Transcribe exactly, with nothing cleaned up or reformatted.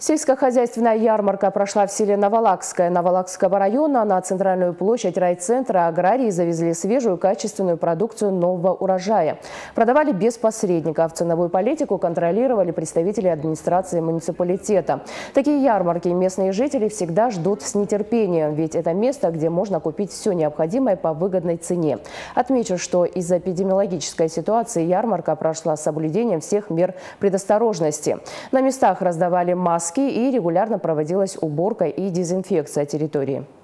Сельскохозяйственная ярмарка прошла в селе Новолакское Новолакского района. На центральную площадь райцентра аграрии завезли свежую качественную продукцию нового урожая. Продавали без посредников. Ценовую политику контролировали представители администрации муниципалитета. Такие ярмарки местные жители всегда ждут с нетерпением, ведь это место, где можно купить все необходимое по выгодной цене. Отмечу, что из-за эпидемиологической ситуации ярмарка прошла с соблюдением всех мер предосторожности. На местах раздавали маски и регулярно проводилась уборка и дезинфекция территории.